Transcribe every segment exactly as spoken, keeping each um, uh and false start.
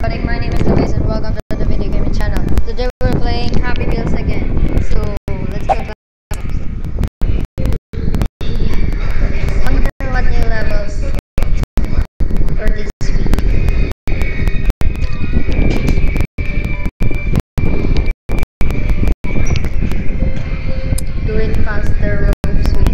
everybody, my name is Luis and welcome to the video gaming channel. Today we're playing Happy Wheels again. So let's go back. Wonder what new levels for this week. Do it faster, rope swing.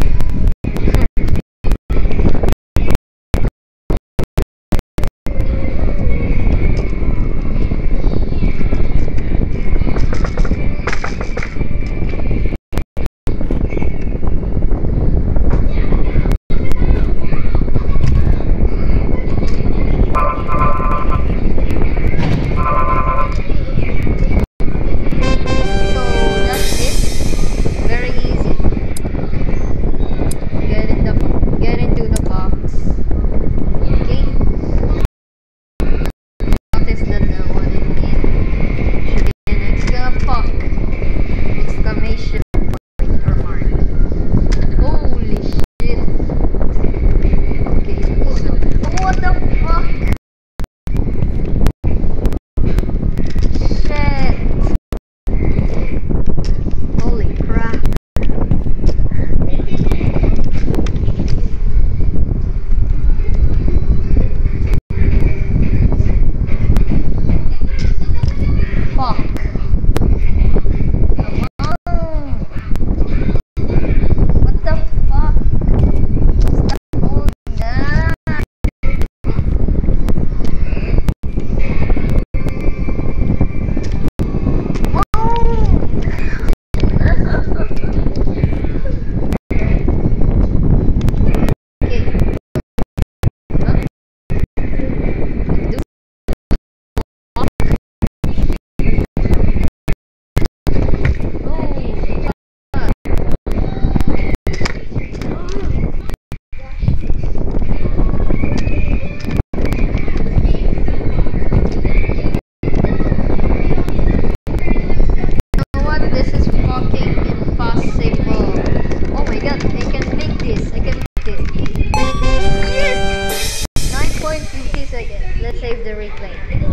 Let's save the replay.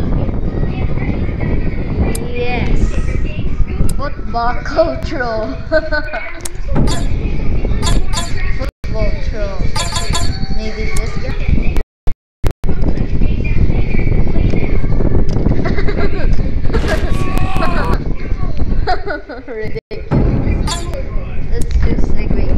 Yes. Football control. Football troll. Maybe this guy. Ridiculous. Let's just segue.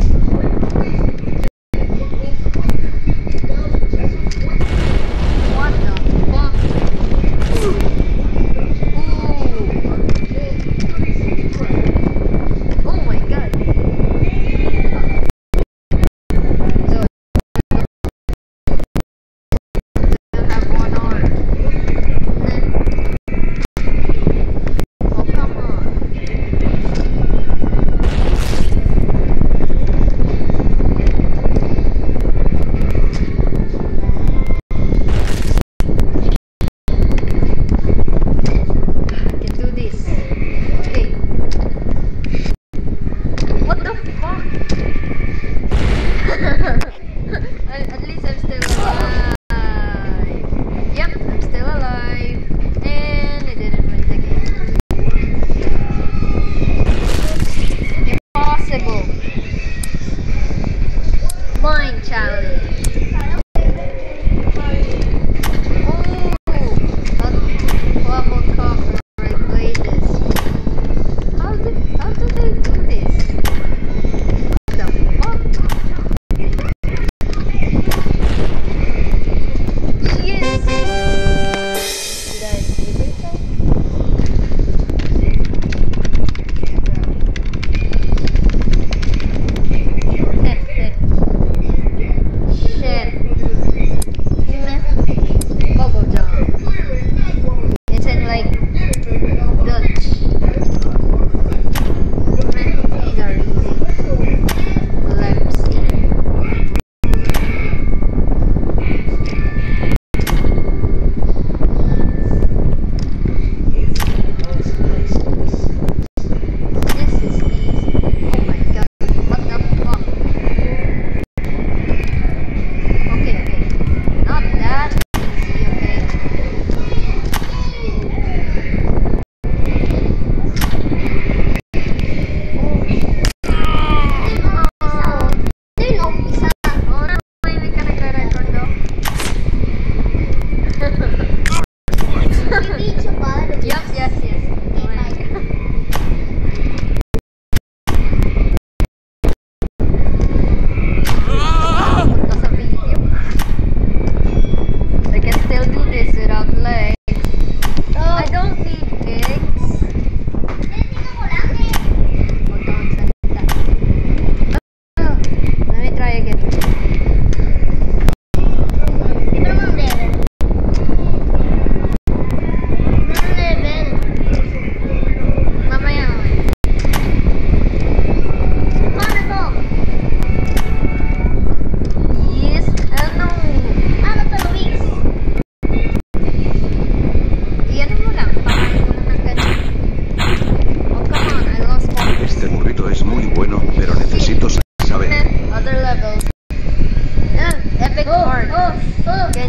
At least I'm still alive. Yep, I'm still alive. And I didn't win the game. Impossible. Mine challenge. Oh, not bubble cock where I played this. How did how do they do this? What the fuck?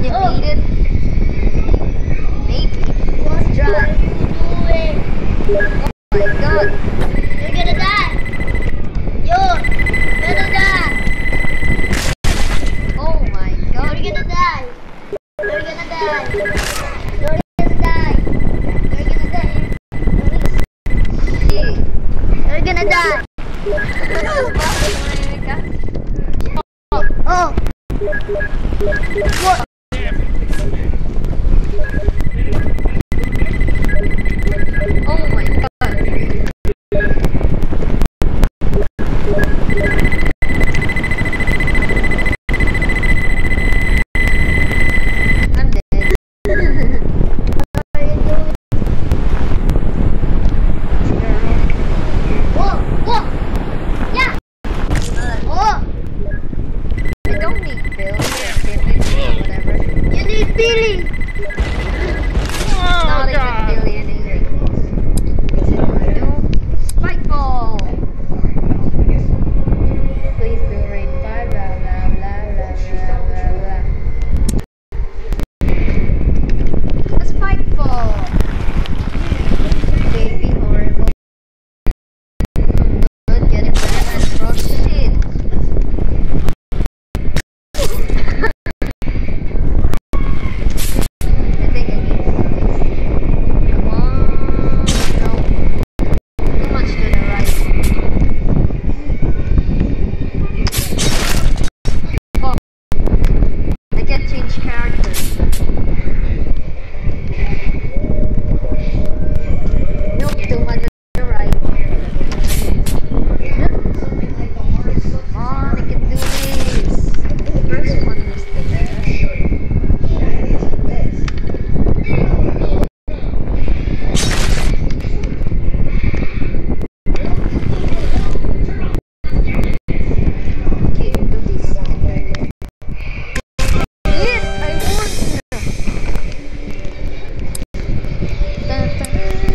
Can you beat it? Maybe. Let's try. Oh my god. You're gonna die. You're gonna die. Oh my god. You're gonna die. You're gonna die. You're gonna die. You're gonna die. Hey. You're gonna die. Oh. What? Oh my god. I'm dead. Whoa, whoa. Yeah. Whoa. I don't need Bill or Timothy or whatever. You need Billy. Not even Billy anyway. Is it gonna do? Spikeball! Please do rain fire, blah blah blah blah blah blah blah. A spikeball! Baby horrible. Good, get it back and throw shit. I think I need this. Come on. No. Too much to the right. Oh. I can't change characters. Nope, too much to the right. Come on, I can do this. The first one is the best. Okay, do this. Yes, I won! Dun, dun.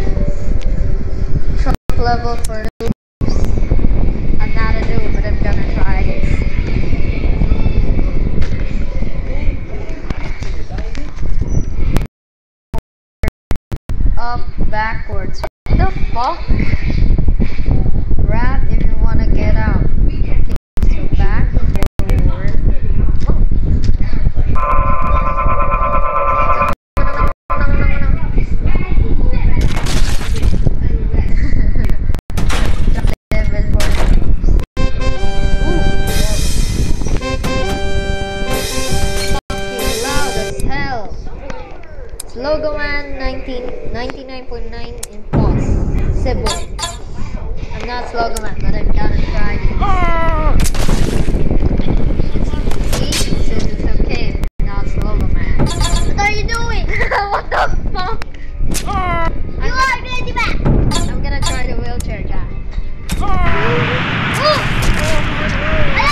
Truck level for noobs. I'm not a noob, but I'm gonna try this. Up, backwards. What the fuck? Grab if you wanna get out. Okay, so back, forward. Oh. Level for noobs. Ooh. Fucking loud as hell. Slogoman ninety-nine point nine impossible. I'm not Slogoman, but I'm gonna try this. See? It says it's okay. I'm not Slogoman. What are you doing? What the fuck? You are ready back. I'm gonna try the wheelchair guy. Oh. Aya.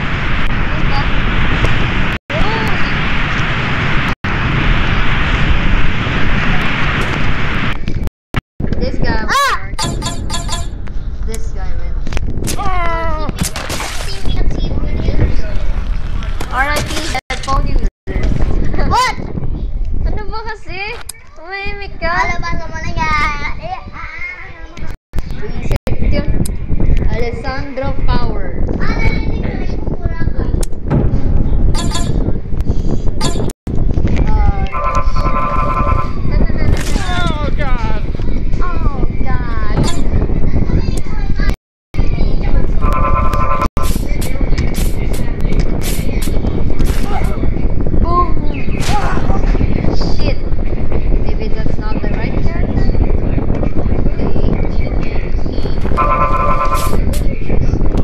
This guy will Ah! work. This guy will. R I P headphone users. What? Ano ba kasi? Umahimik ka? Alabas mo na yan. Eh, Isip yun. Alessandro Power. ah, narinig ko na yung mura ko. Uh, no, no, no, no, no. Oh God! Oh God. Boom. Shit. Maybe that's not the right character. Okay.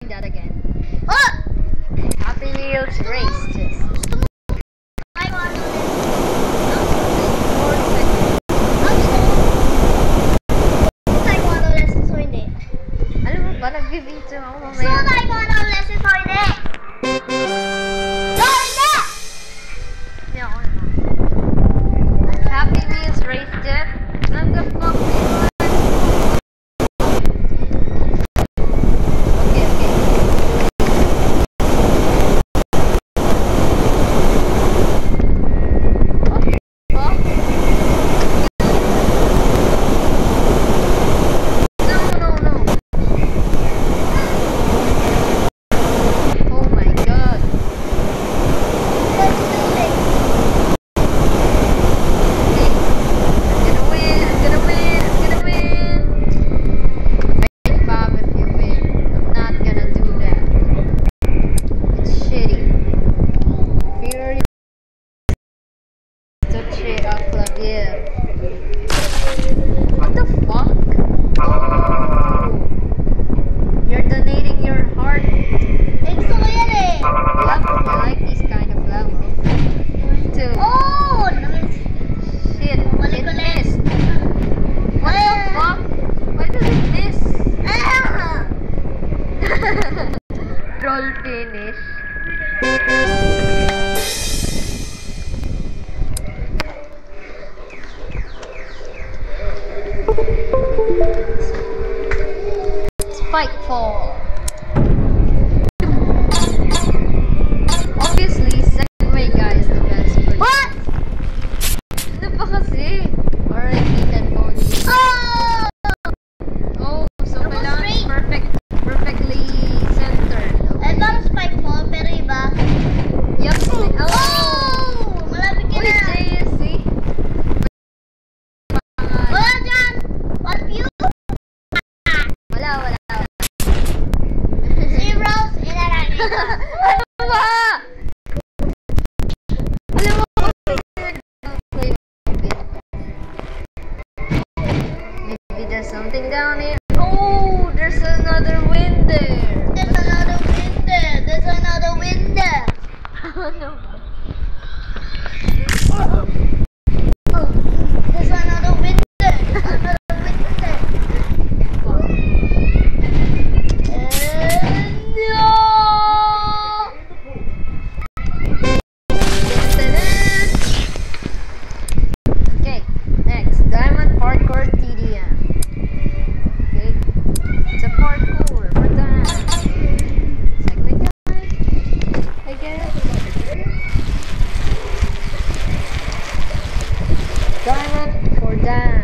that again. Oh! Happy Wheels race test. I want to tayo mo ano lessons o hindi? Alam mo ba, nag-video ako Gusto mo mamaya. tayo mo ano lessons o hindi? No, hindi! Hindi ako naman. Happy Wheels race test. Ang the fuck is that? Okay, okay. What the fuck? No, no, no. Oh my god. Let's do it. Okay. I'm gonna win, I'm gonna win, I'm gonna win. Rate five if you win. I'm not gonna do that. It's shitty. Fury touché à clavier. What the fuck? Oh, you're donating your heart. Eh, gusto ko yan eh. Yep, I like these kind of levels. Too. Oh! Namin. Shit, Balik it ulit. missed. What the fuck? Why does it miss? Ah! Troll finish. Spikefall. Obviously, Segway guy is the best. For What? Ano ba kasi? Alright, Ethan Pony. Oh! Oh, so Almost kailangan straight. perfect, perfectly centered. Eh, parang spike fall, pero iba. Yup. Oh! Oh! Malapit ka Uy, na. J S C. Wala dyan! One view? Wala, wala. Zeros in a ranking. Ano ba? Alam mo, maybe there's something down here. Oh, there's another win there. There's another window. There's another window. Ano ba? Oh, there's another window. There's another window. And no! Okay, next, Diamond Parkour T D M. Okay, it's a parkour. We're done. Segment time, I guess. Diamond for Dan.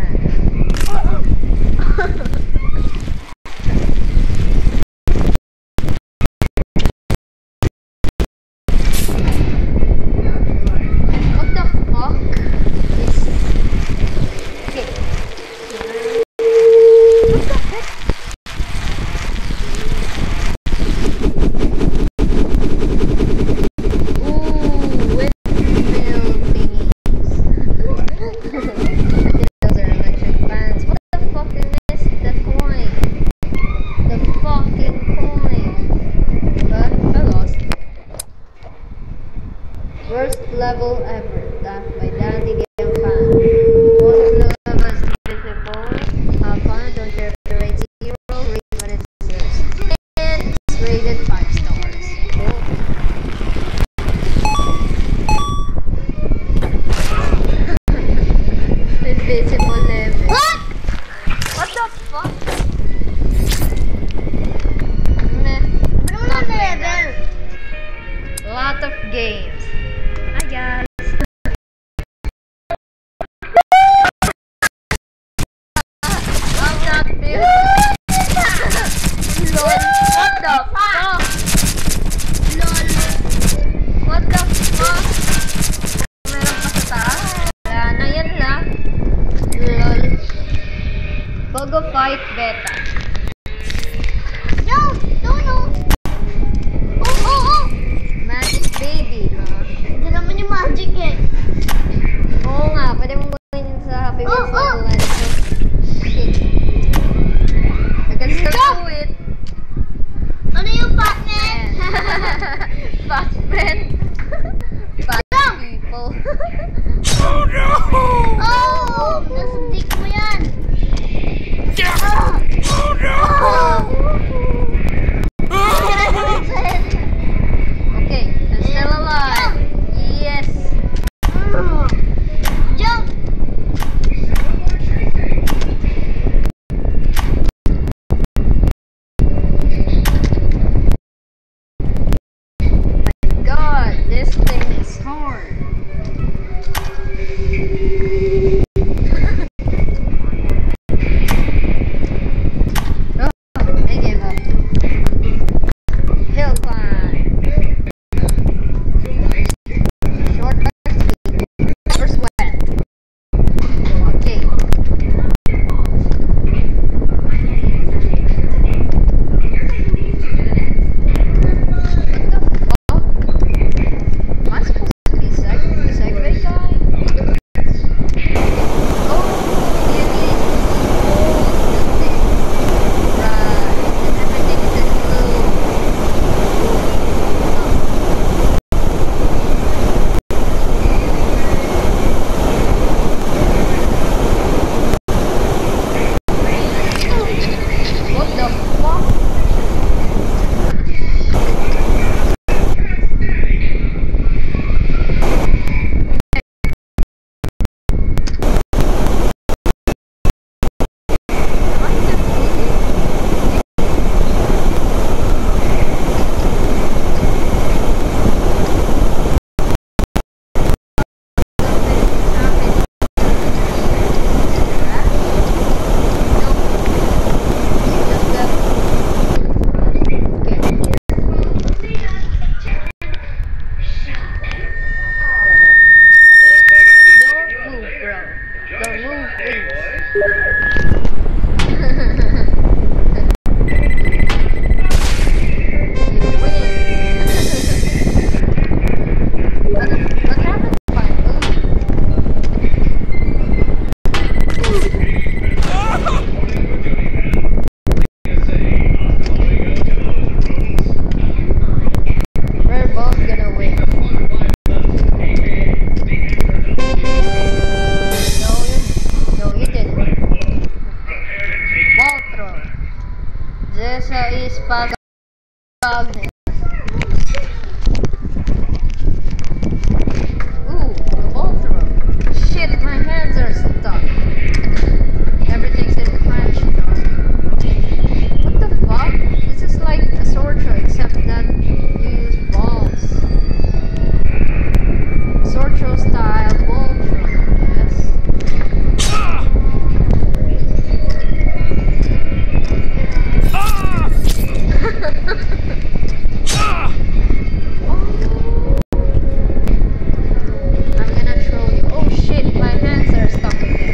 What the fuck is okay? What the heck? Ooh, windmill thingies. I think those are electric fans. What the fuck is this? The coin. The fucking coin. But I lost. Worst level ever. That by Dandy Game Fan. Most of the levels predictable. Have fun. Don't care if the rate zero. Rate what it deserves. And it's rated five stars. Cool. Invisible level. What? What the fuck? Meh. Ano mo Not na like level? that. Lot of games. Hi guys. I'm not built. Lol. What the fuck? Fat men. Fat people. Oh no! Oh! Nasundik mo yan! Oh no! Okay, I'm still alive. Yes. Jump! My God, this thing is hard. Oh, I gave up. Hill climb. Short speed. Or sweat. Okay. What the fuck? Am I supposed to be seg the Segway guy? Oh, maybe. Oh, the thing. Right. And everything is in blue. What the fuck? Don't move, bro. Don't move, please. You win. what, what happened if I move? We're both gonna win. No, you, no, you didn't. Ball throw. This is Pagagnes. Ooh, the ball throw. Shit, my hands are stuck. Everything's in French though. What the fuck? This is like a sword throw except that you use balls. Sword throw style ball throw, yes. I'm gonna throw you. Oh shit, my hands are stuck again.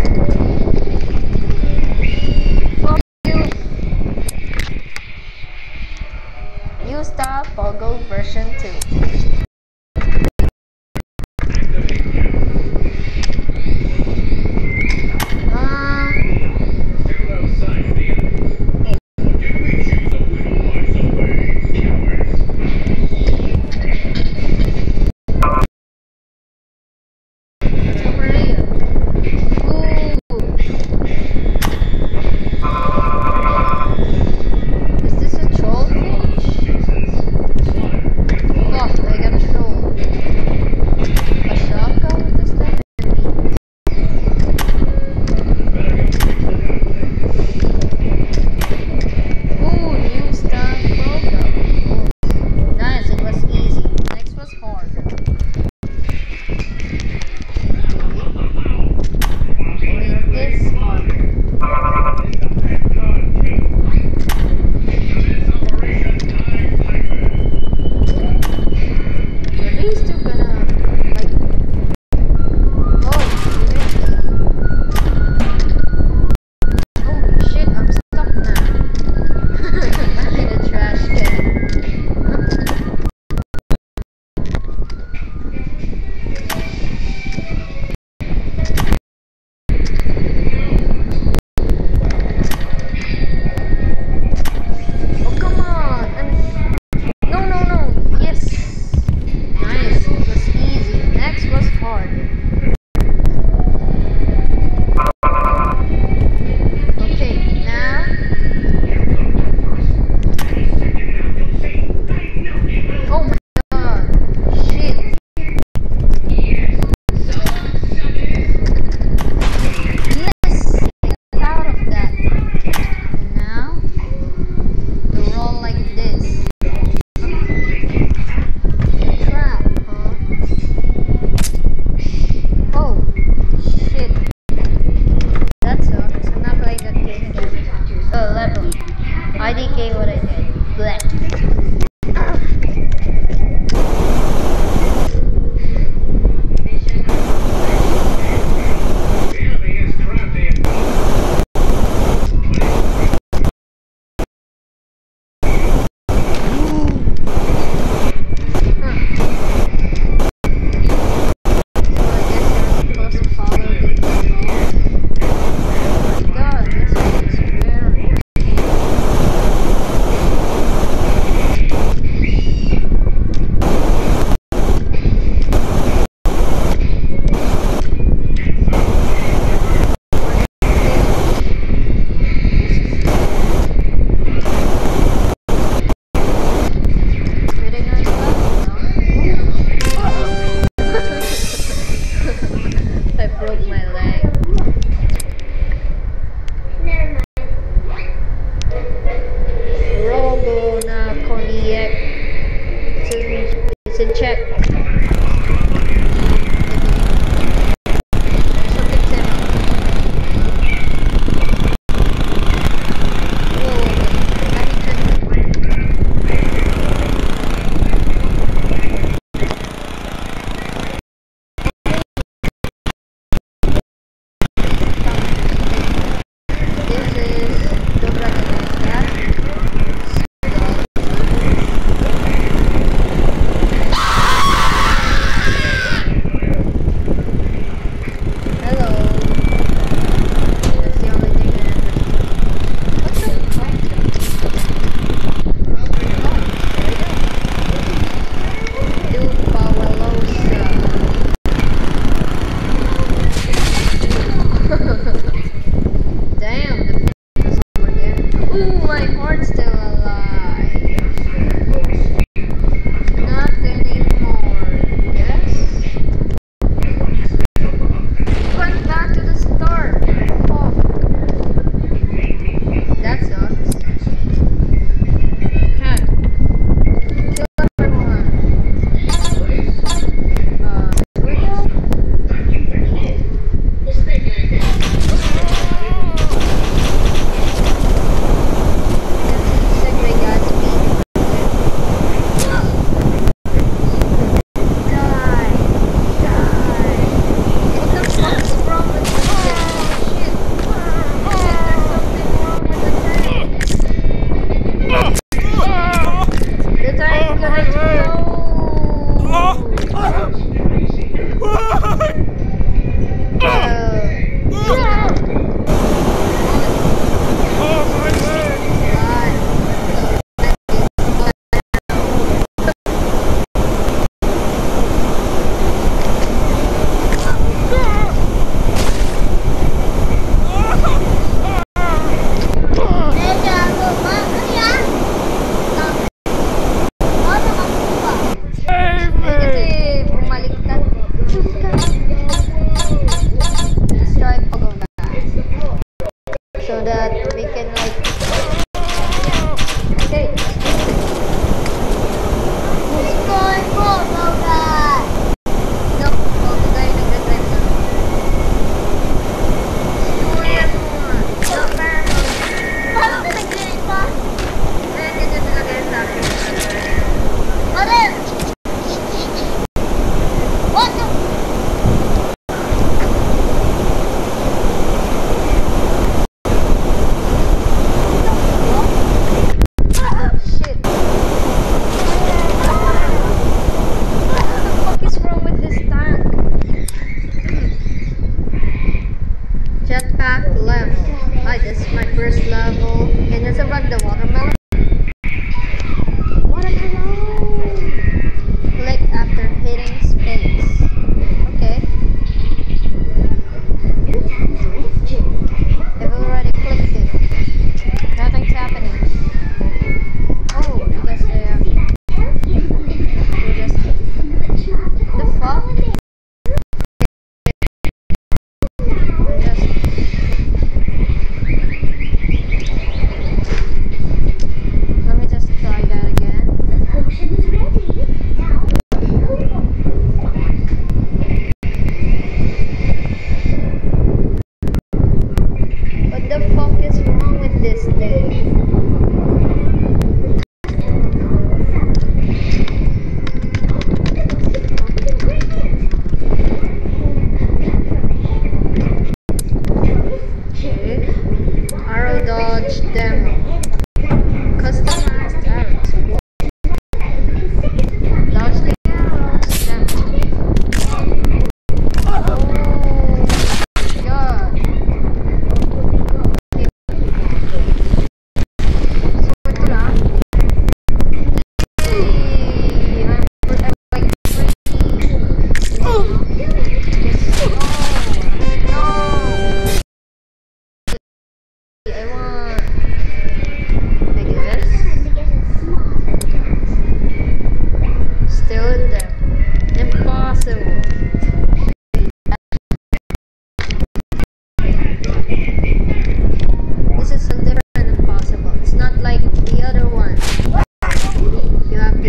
Fuck you. New style Pogo version two. Uh, over here. Ooh. Is this a troll fish? Fuck, I gotta yet. It's in, it's in check. Something's in. Whoa, let me check. This is Dobra Gwiazda.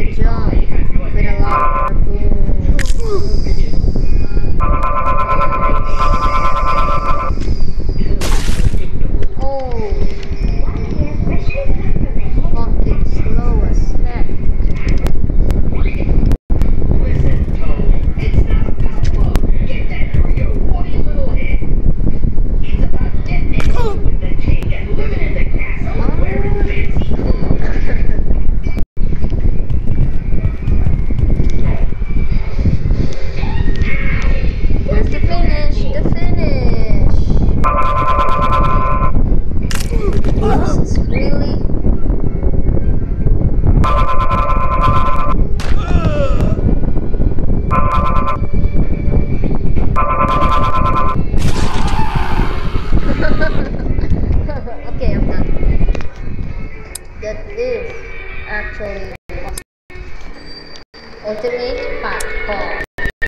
jump with a lot of oh, fucking slow as heck. Here's the finish, the finish. Boosts, really? Okay, I'm done. That is actually awesome. Ultimate Pathball.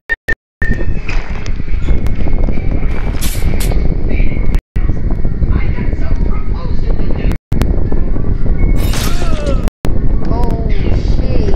Oh shit.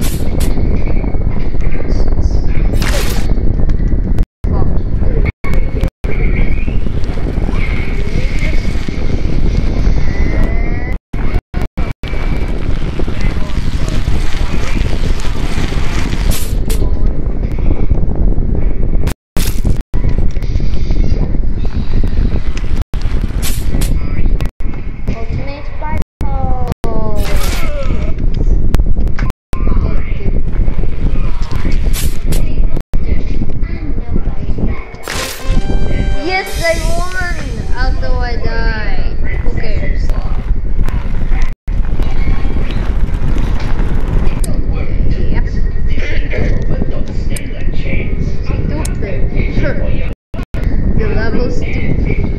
Ultimate Pathball. Yes, I won! Although I died. Who cares? Yep. Stupid. The level stupid.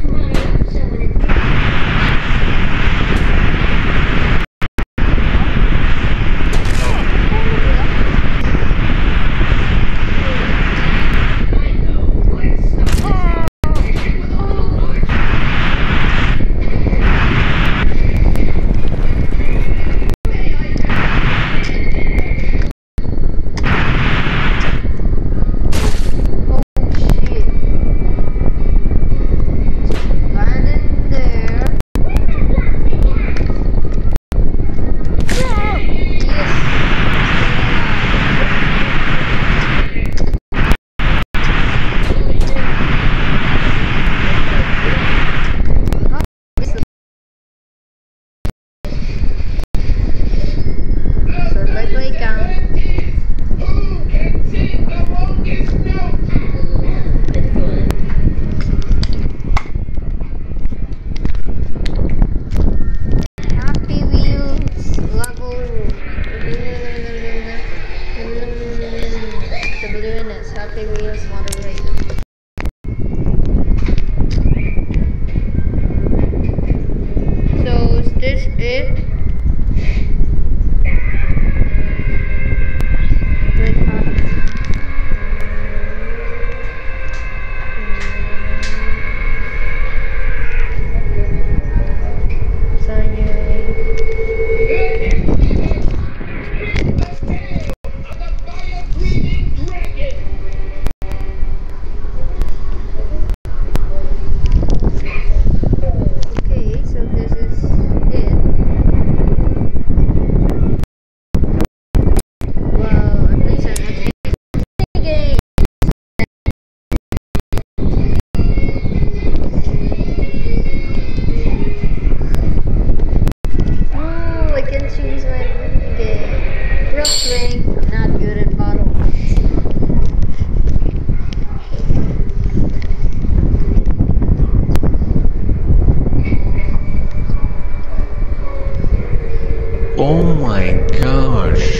Oh my gosh.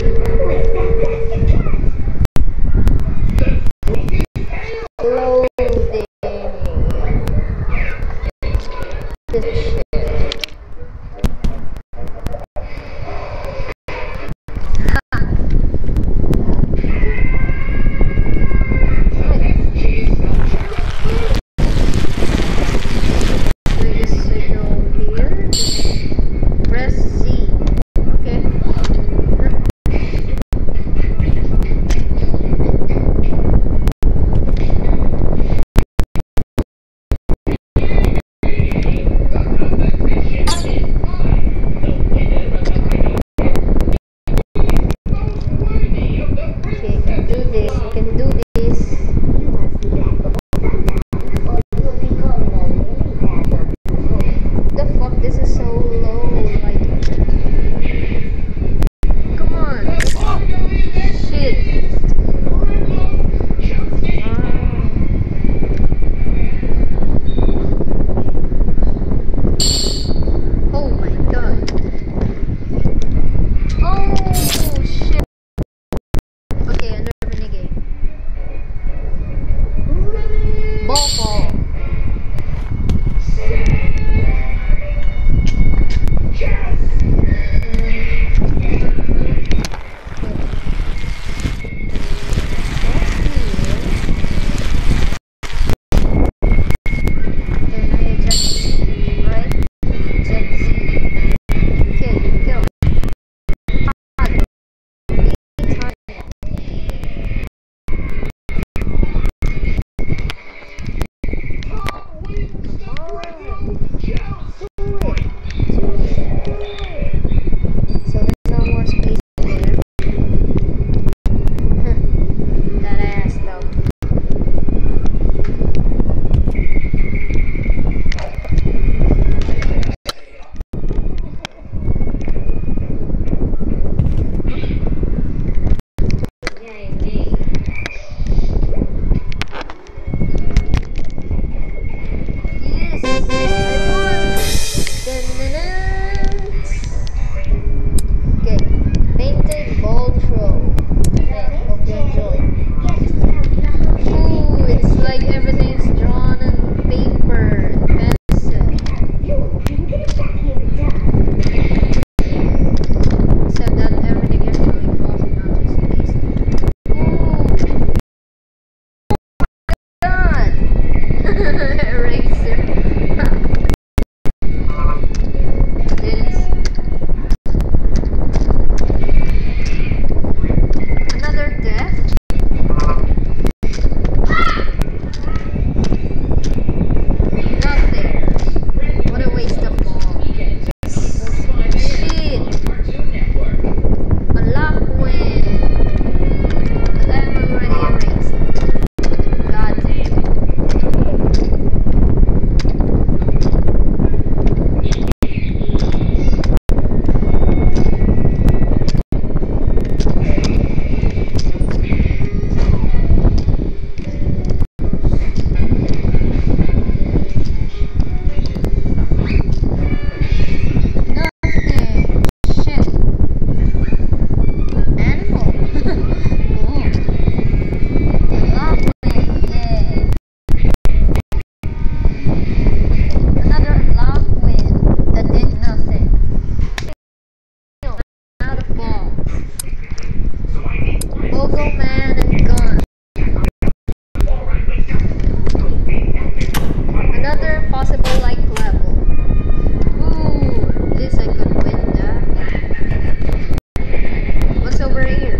Loading. This shit. Okay. Go-Go Man and Gun. Another possible like level. Ooh, this I could win that. What's over here?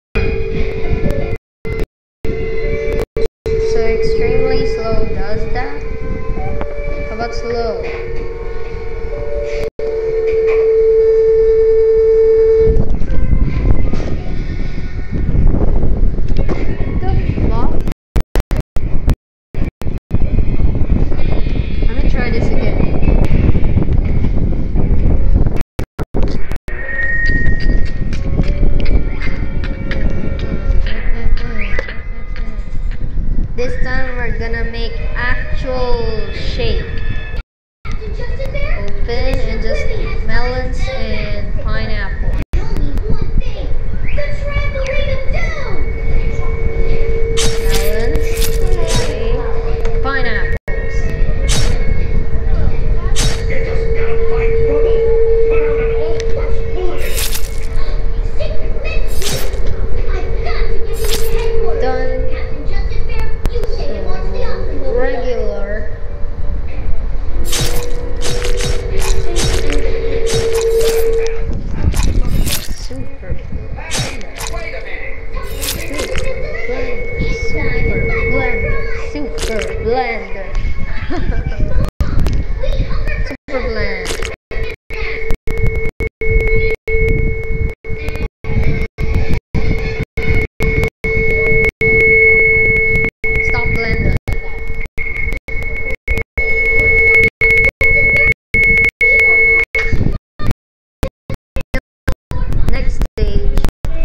So extremely slow does that? but slow. Let me try this again. This time we're gonna make actual shake. Open and just melons and pineapple. Melons, okay. Pineapples. Done. Regular. Super blender. Super blender. Super blend. Stop blender. Next stage.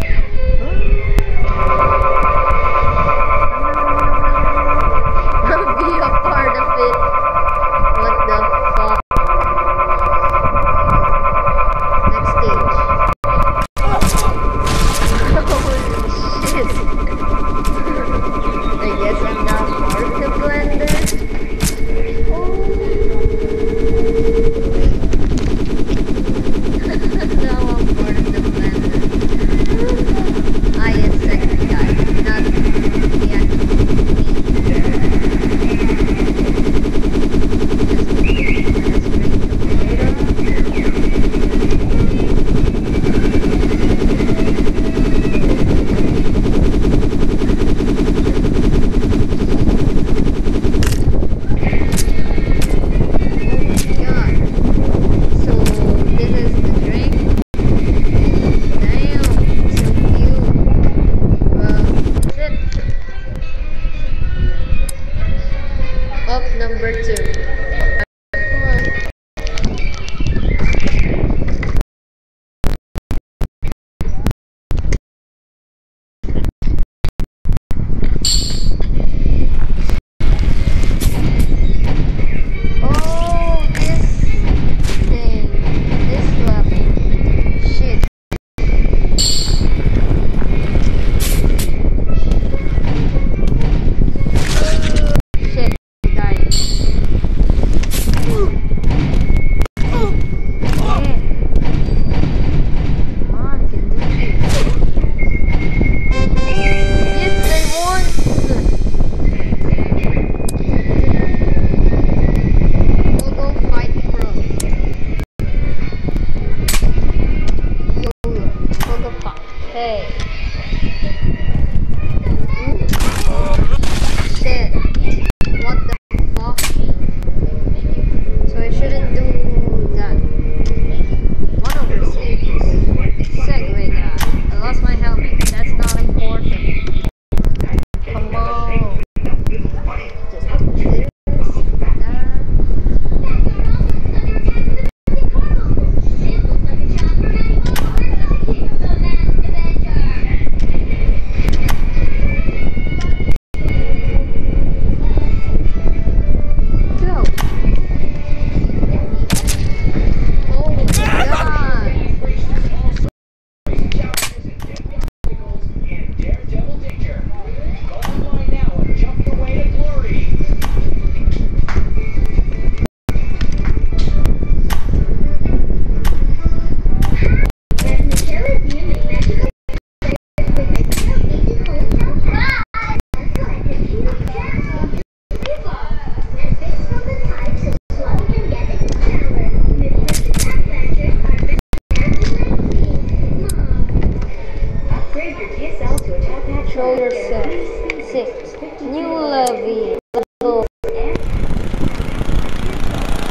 I'll be a part of it. What the fuck? Next stage. Holy shit. I guess I'm not part of the blender. Now I'm part of the blender. I am second guy, not the actual up number two. Oh, this thing, this level. Shit. Shit. Hey. Shit. What the fuck? So I shouldn't do that. One over six. Segway guy. I lost my helmet. That's not important. Come on. Just do this. That. Control yourself. Six. New levy. Level.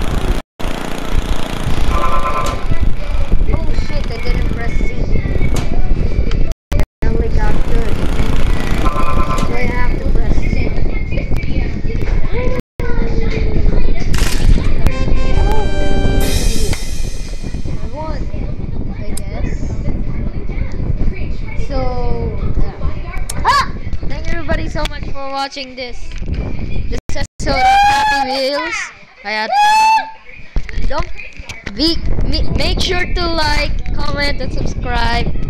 so much for watching this this episode of Happy Wheels. I had fun. Don't be, me, make sure to like, comment, and subscribe.